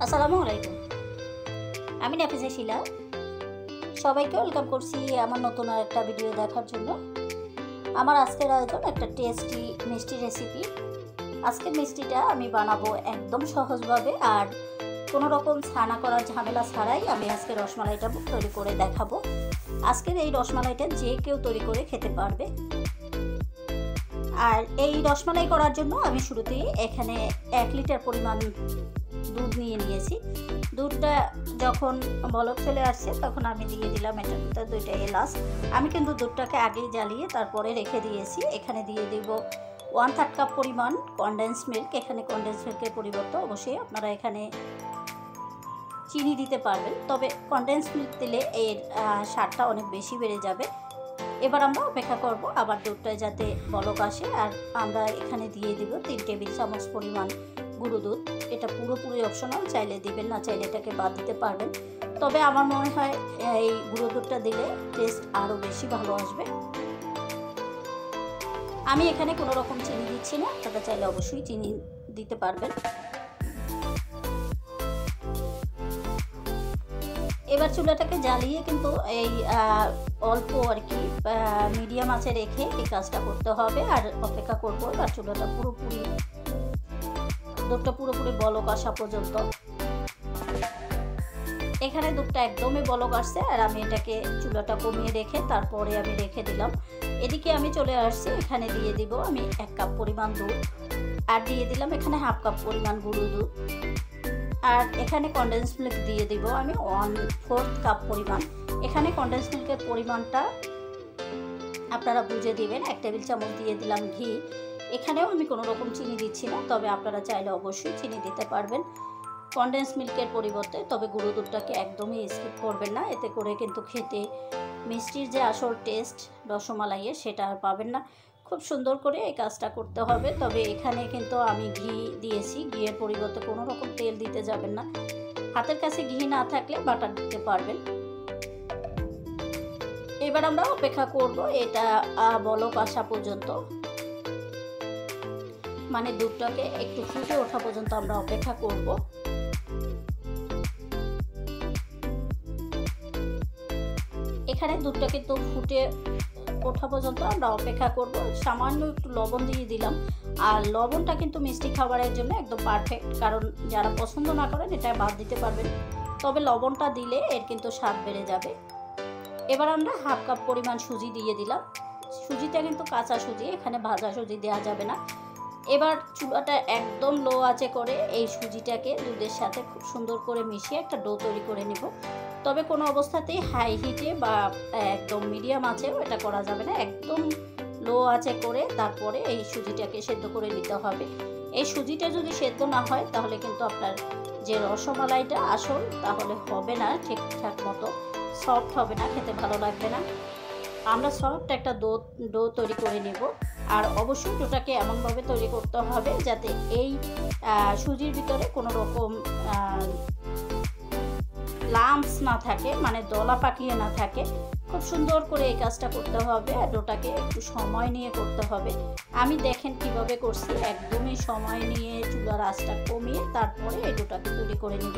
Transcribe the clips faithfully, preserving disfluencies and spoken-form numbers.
আসসালামু আলাইকুম। আমি নাফিজা শিলা, সবাইকে ওয়েলকাম করছি আমার নতুন আর একটা ভিডিও দেখার জন্য। আমার আজকের আয়োজন একটা টেস্টি মিষ্টি রেসিপি। আজকের মিষ্টিটা আমি বানাবো একদম সহজভাবে, আর কোনো রকম ছানা করার ঝামেলা ছাড়াই আমি আজকে রসমালাইটা তৈরি করে দেখাবো। আজকের এই রসমালাইটা যে কেউ তৈরি করে খেতে পারবে। আর এই রসমালাই করার জন্য আমি শুরুতেই এখানে এক লিটার পরিমাণ দুধ নিয়ে নিয়েছি। দুধটা যখন বলক চলে আসছে তখন আমি দিয়ে দিলাম এটার ভিতরে দুইটা এলাচ। আমি কিন্তু দুধটাকে আগেই জ্বালিয়ে তারপরে রেখে দিয়েছি। এখানে দিয়ে দিব ওয়ান থার্ড কাপ পরিমাণ কনডেন্স মিল্ক। এখানে কনডেন্স মিল্কের পরিবর্তে অবশ্যই আপনারা এখানে চিনি দিতে পারবেন, তবে কনডেন্স মিল্ক দিলে এর স্বাদটা অনেক বেশি বেড়ে যাবে। এবার আমরা অপেক্ষা করব আবার দুধটা যাতে বলক আসে। আর আমরা এখানে দিয়ে দিব তিন টেবিল চামচ পরিমাণ গুঁড়ো দুধ। এটা পুরোপুরি অপশনাল, চাইলে দিবেন, না চাইলে এটাকে বাদ দিতে পারবেন। তবে আমার মনে হয় এই গুঁড়ো দুধটা দিলে টেস্ট আরও বেশি ভালো আসবে। আমি এখানে কোনো রকম চিনি দিচ্ছি না, আপনারা চাইলে অবশ্যই চিনি দিতে পারবেন। এবার চুলাটাকে জ্বালিয়ে কিন্তু এই অল্প আর কি মিডিয়াম আঁচে রেখে এই কাজটা করতে হবে। আর অপেক্ষা করবো এবার চুলাটা পুরোপুরি দুধটা পুরোপুরি বলক আসা পর্যন্ত। এখানে দুধটা একদমই বলক আসছে, আর আমি এটাকে চুলাটা কমিয়ে রেখে তারপরে আমি রেখে দিলাম। এদিকে আমি চলে আসছি, এখানে দিয়ে দিব আমি এক কাপ পরিমাণ দুধ, আর দিয়ে দিলাম এখানে হাফ কাপ পরিমাণ গুঁড়ো দুধ, আর এখানে কনডেন্স মিল্ক দিয়ে দিব আমি ওয়ান ফোর্থ কাপ পরিমাণ। এখানে কনডেন্স মিল্কের পরিমাণটা আপনারা বুঝে দিবেন। এক টেবিল চামচ দিয়ে দিলাম ঘি। এখানেও আমি কোনো রকম চিনি দিচ্ছি না, তবে আপনারা চাইলে অবশ্যই চিনি দিতে পারবেন কনডেন্স মিল্কের পরিবর্তে। তবে গুঁড়ো দুধটাকে একদমই স্কিপ করবেন না, এতে করে কিন্তু খেতে মিষ্টির যে আসল টেস্ট রসমালাইয়ের সেটা আর পাবেন না। খুব সুন্দর করে এই কাজটা করতে হবে। তবে এখানে কিন্তু আমি ঘি দিয়েছি, ঘিয়ের পরিবর্তে কোনো রকম তেল দিতে যাবেন না। হাতের কাছে ঘি না থাকলে বাটার দিতে পারবেন। এবার আমরা অপেক্ষা করব এটা বলক আসা পর্যন্ত, মানে দুধটাকে একটু ফুটে ওঠা পর্যন্ত আমরা অপেক্ষা করব। এখানে দুধটা কিন্তু ফুটে ওঠা পর্যন্ত আমরা অপেক্ষা করব। সামান্য একটু লবণ দিয়ে দিলাম, আর লবণটা কিন্তু মিষ্টি খাবারের জন্য একদম পারফেক্ট, কারণ যারা পছন্দ না করেন এটা বাদ দিতে পারবেন, তবে লবণটা দিলে এর কিন্তু স্বাদ বেড়ে যাবে। এবার আমরা হাফ কাপ পরিমাণ সুজি দিয়ে দিলাম। সুজিটা কিন্তু কাঁচা সুজি, এখানে ভাজা সুজি দেওয়া যাবে না। এবার চুলাটা একদম লো আঁচে করে এই সুজিটাকে দুধের সাথে খুব সুন্দর করে মিশিয়ে একটা ডো তৈরি করে নিব। তবে কোনো অবস্থাতেই হাই হিটে বা একদম মিডিয়াম আঁচেও এটা করা যাবে না, একদম লো আঁচে করে তারপরে এই সুজিটাকে সেদ্ধ করে নিতে হবে। এই সুজিটা যদি সেদ্ধ না হয় তাহলে কিন্তু আপনার যে রসমালাইটা আসল তাহলে হবে না, ঠিকঠাক মতো সফট হবে না, খেতে ভালো লাগবে না। আমরা সফট একটা ডো ডো তৈরি করে নেব। আর অবশ্যই ডোটাকে এমনভাবে তৈরি করতে হবে যাতে এই সুজির ভিতরে কোনো রকম লাম্পস না থাকে, মানে দলা পাকিয়ে না থাকে। খুব সুন্দর করে এই কাজটা করতে হবে, আর ডোটাকে একটু সময় নিয়ে করতে হবে। আমি দেখেন কিভাবে করছি, একদমই সময় নিয়ে চুলার আঁচটা কমিয়ে তারপরে এই ডোটাকে তৈরি করে নিব।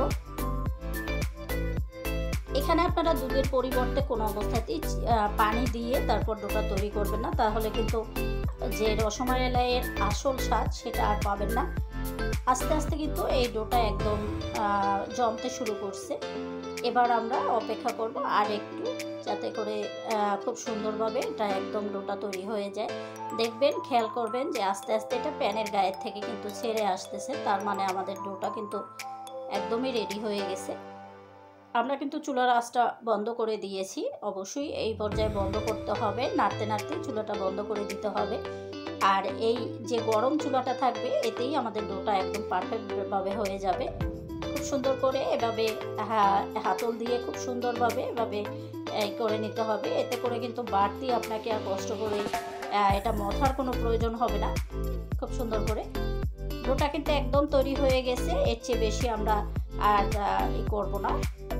এখানে আপনারা দুধের পরিবর্তে কোনো অবস্থাতেই পানি দিয়ে তারপর ডোটা তৈরি করবেন না, তাহলে কিন্তু যে রসমালাইয়ের আসল স্বাদ সেটা আর পাবেন না। আস্তে আস্তে কিন্তু এই ডোটা একদম জমতে শুরু করছে। এবার আমরা অপেক্ষা করব আর একটু, যাতে করে খুব সুন্দরভাবে এটা একদম ডোটা তৈরি হয়ে যায়। দেখবেন, খেয়াল করবেন যে আস্তে আস্তে এটা প্যানের গায়ের থেকে কিন্তু ছেড়ে আসতেছে, তার মানে আমাদের ডোটা কিন্তু একদমই রেডি হয়ে গেছে। আমরা কিন্তু চুলার আঁচটা বন্ধ করে দিয়েছি, অবশ্যই এই পর্যায়ে বন্ধ করতে হবে, নাড়তে নাড়তে চুলাটা বন্ধ করে দিতে হবে। আর এই যে গরম চুলাটা থাকবে এতেই আমাদের ডোটা একদম পারফেক্টভাবে হয়ে যাবে। খুব সুন্দর করে এভাবে হাতল দিয়ে খুব সুন্দরভাবে এভাবে এই করে নিতে হবে। এতে করে কিন্তু বাড়তি আপনাকে আর কষ্ট করে এটা মথার কোনো প্রয়োজন হবে না। খুব সুন্দর করে ডোটা কিন্তু একদম তৈরি হয়ে গেছে, এর চেয়ে বেশি আমরা আর ই করবো না।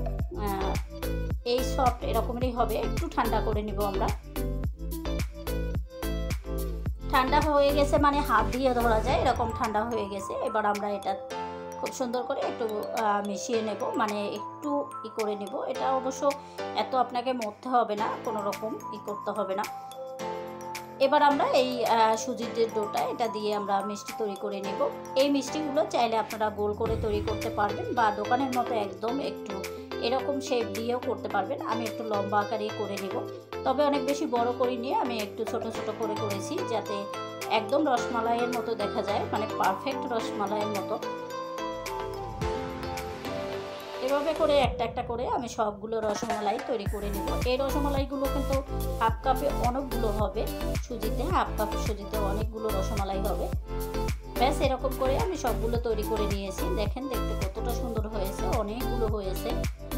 এই সফট এরকমই হবে, একটু ঠান্ডা করে নিব আমরা। ঠান্ডা হয়ে গেছে মানে হাত দিয়ে ধরা যায় এরকম ঠান্ডা হয়ে গেছে। এবার আমরা এটা খুব সুন্দর করে একটু মিশিয়ে নেব, মানে একটু ই করে নেব। এটা অবশ্য এত আপনাকে মরতে হবে না, কোনো রকম ই করতে হবে না। এবার আমরা এই সুজির যে ডোটা এটা দিয়ে আমরা মিষ্টি তৈরি করে নেব। এই মিষ্টিগুলো চাইলে আপনারা গোল করে তৈরি করতে পারবেন বা দোকানের মতো একদম একটু এরকম শেপ দিয়েও করতে পারবেন। আমি একটু লম্বা আকারে করে নেব, তবে অনেক বেশি বড় করে নিয়ে আমি একটু ছোট ছোট করে করেছি, যাতে একদম রসমালাইয়ের মতো দেখা যায়, মানে পারফেক্ট রসমালাইয়ের মতো। এভাবে করে একটা একটা করে আমি সবগুলো রসমালাই তৈরি করে নেব। এই রসমালাইগুলো কিন্তু হাফ কাপে অনেকগুলো হবে, সুজিতে হাফ কাপ সুজিতে অনেকগুলো রসমালাই হবে। ব্যাস এরকম করে আমি সবগুলো তৈরি করে নিয়েছি। দেখেন দেখতে কতটা সুন্দর হয়েছে, অনেকগুলো হয়েছে।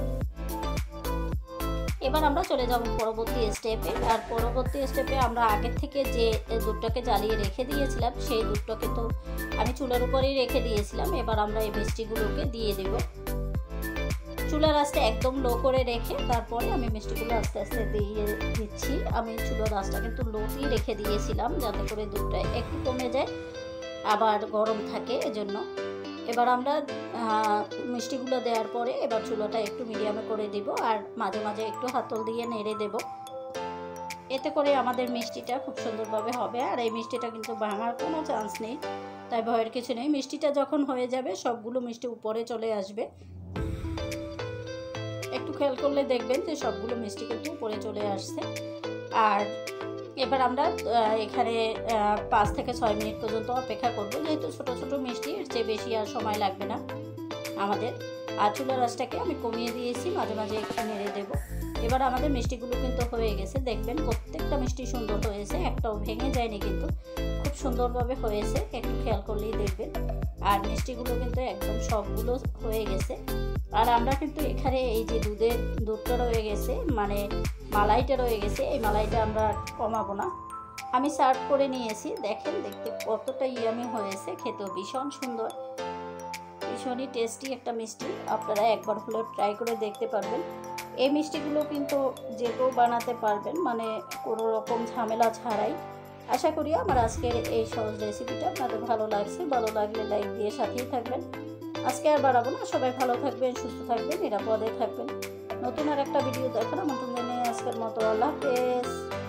এবার আমরা চলে যাব পরবর্তী স্টেপে। আর পরবর্তী স্টেপে আমরা আগের থেকে যে দুধটাকে জ্বালিয়ে রেখে দিয়েছিলাম সেই দুধটাকে তো আমি চুলার উপরেই রেখে দিয়েছিলাম। এবার আমরা এই মিষ্টিগুলোকে দিয়ে দেব। চুলার আঁচটা একদম লো করে রেখে তারপরে আমি মিষ্টিগুলো আস্তে আস্তে দিয়ে দিচ্ছি। আমি চুলার আঁচটা কিন্তু লোতেই রেখে দিয়েছিলাম, যাতে করে দুধটা একটু কমে যায় আবার গরম থাকে, এজন্য। এবার আমরা মিষ্টিগুলো দেওয়ার পরে এবার চুলাটা একটু মিডিয়ামে করে দিব, আর মাঝে মাঝে একটু হাতল দিয়ে নেড়ে দেব। এতে করে আমাদের মিষ্টিটা খুব সুন্দরভাবে হবে। আর এই মিষ্টিটা কিন্তু ভাঙার কোনো চান্স নেই, তাই ভয়ের কিছু নেই। মিষ্টিটা যখন হয়ে যাবে সবগুলো মিষ্টি উপরে চলে আসবে। একটু খেয়াল করলে দেখবেন যে সবগুলো মিষ্টি কিন্তু উপরে চলে আসছে। আর এবার আমরা এখানে পাঁচ থেকে ছয় মিনিট পর্যন্ত অপেক্ষা করব, যেহেতু ছোটো ছোটো মিষ্টি, এর চেয়ে বেশি আর সময় লাগবে না আমাদের। আর চুলার আঁচটাকে আমি কমিয়ে দিয়েছি, মাঝে মাঝে একটু নেড়ে দেবো। এবার আমাদের মিষ্টিগুলো কিন্তু হয়ে গেছে, দেখবেন প্রত্যেকটা মিষ্টি সুন্দর হয়েছে, একটাও ভেঙে যায়নি, কিন্তু খুব সুন্দরভাবে হয়েছে, একটু খেয়াল করলেই দেখবেন। আর মিষ্টিগুলো কিন্তু একদম সবগুলো হয়ে গেছে। আর আমরা কিন্তু এখানে এই যে দুধের দুধটা রয়ে গেছে, মানে মালাইটা রয়ে গেছে, এই মালাইটা আমরা কমাবো না। আমি সার্ভ করে নিয়েছি, দেখেন দেখতে কতটা ইয়ামি হয়েছে, খেতেও ভীষণ সুন্দর, ভীষণই টেস্টি একটা মিষ্টি। আপনারা একবার হলেও ট্রাই করে দেখতে পারবেন। এই মিষ্টিগুলো কিন্তু যে কেউ বানাতে পারবেন, মানে কোনো রকম ঝামেলা ছাড়াই। আশা করি আমার আজকের এই সহজ রেসিপিটা আপনাদের ভালো লাগছে। ভালো লাগলে লাইক দিয়ে সাথেই থাকবেন। আজকে আর বাড়াবো না, সবাই ভালো থাকবেন, সুস্থ থাকবেন, নিরাপদে থাকবেন। নতুন আর একটা ভিডিও দেখার আমন্ত্রণ জানিয়ে আজকের মতো আল্লাহ হাফেজ।